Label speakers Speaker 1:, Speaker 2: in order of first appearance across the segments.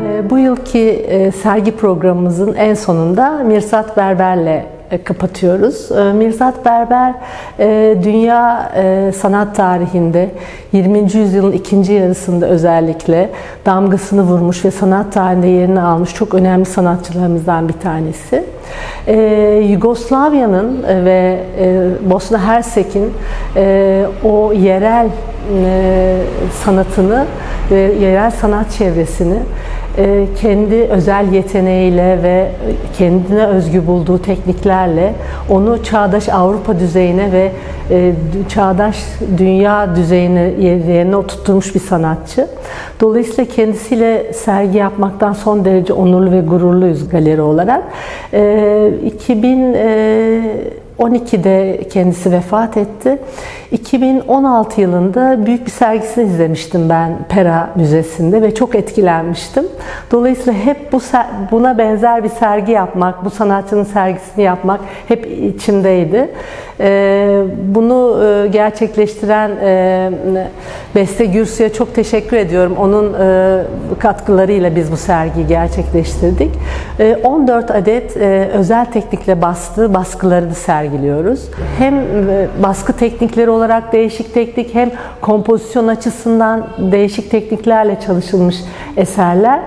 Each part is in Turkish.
Speaker 1: Bu yılki sergi programımızın en sonunda Mirsat Berber'le kapatıyoruz. Mirsat Berber, dünya sanat tarihinde 20. yüzyılın ikinci yarısında özellikle damgasını vurmuş ve sanat tarihinde yerini almış çok önemli sanatçılarımızdan bir tanesi. Yugoslavya'nın ve Bosna Hersek'in o yerel sanatını ve yerel sanat çevresini kendi özel yeteneğiyle ve kendine özgü bulduğu tekniklerle onu çağdaş Avrupa düzeyine ve çağdaş dünya düzeyine yerine oturtmuş bir sanatçı. Dolayısıyla kendisiyle sergi yapmaktan son derece onurlu ve gururluyuz galeri olarak. 2012'de kendisi vefat etti. 2016 yılında büyük bir sergisini izlemiştim ben Pera Müzesi'nde ve çok etkilenmiştim. Dolayısıyla hep buna benzer bir sergi yapmak, bu sanatçının sergisini yapmak hep içimdeydi. Bunu gerçekleştiren Beste Gürsu'ya çok teşekkür ediyorum. Onun katkılarıyla biz bu sergiyi gerçekleştirdik. 14 adet özel teknikle bastığı baskıları da sergiliyoruz. Hem baskı teknikleri olarak değişik teknik, hem kompozisyon açısından değişik tekniklerle çalışılmış eserler.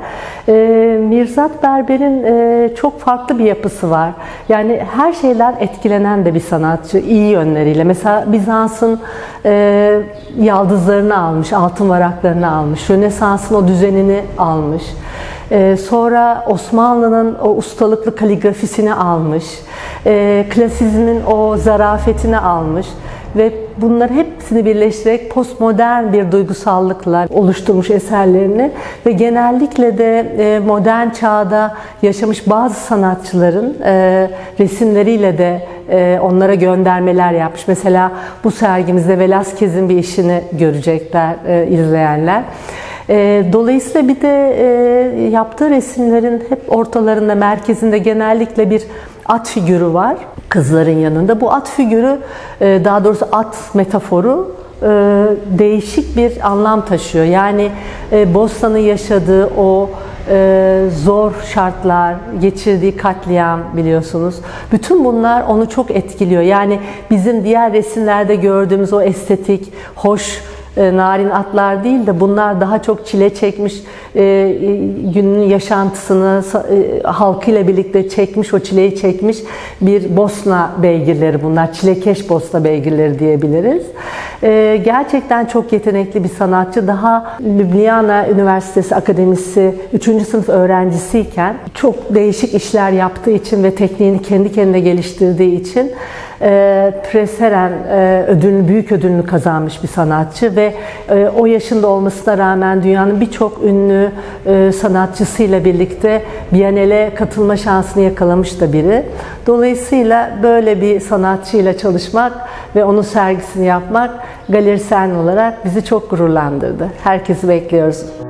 Speaker 1: Mirsat Berber'in çok farklı bir yapısı var. Yani her şeyden etkilenen de bir sanatçı, iyi yönleriyle. Mesela Bizans'ın yaldızlarını almış, altın varaklarını almış, Rönesans'ın o düzenini almış. Sonra Osmanlı'nın o ustalıklı kaligrafisini almış, klasizmin o zarafetini almış ve bunları hepsini birleştirerek postmodern bir duygusallıkla oluşturmuş eserlerini ve genellikle de modern çağda yaşamış bazı sanatçıların resimleriyle de onlara göndermeler yapmış. Mesela bu sergimizde Velázquez'in bir işini görecekler izleyenler. Dolayısıyla bir de yaptığı resimlerin hep ortalarında, merkezinde genellikle bir at figürü var kızların yanında. Bu at figürü, daha doğrusu at metaforu değişik bir anlam taşıyor. Yani Bosna'nın yaşadığı o zor şartlar, geçirdiği katliam biliyorsunuz. Bütün bunlar onu çok etkiliyor. Yani bizim diğer resimlerde gördüğümüz o estetik, hoş, narin atlar değil de bunlar daha çok çile çekmiş, günün yaşantısını halkıyla birlikte çekmiş, o çileyi çekmiş bir Bosna beygirleri bunlar. Çilekeş Bosna beygirleri diyebiliriz. Gerçekten çok yetenekli bir sanatçı. Daha Ljubljana Üniversitesi Akademisi 3. sınıf öğrencisiyken çok değişik işler yaptığı için ve tekniğini kendi kendine geliştirdiği için Preseren ödülünü, büyük ödülünü kazanmış bir sanatçı ve o yaşında olmasına rağmen dünyanın birçok ünlü sanatçısıyla birlikte Biennale katılma şansını yakalamış da biri. Dolayısıyla böyle bir sanatçıyla çalışmak ve onun sergisini yapmak Galeri Sen olarak bizi çok gururlandırdı. Herkesi bekliyoruz.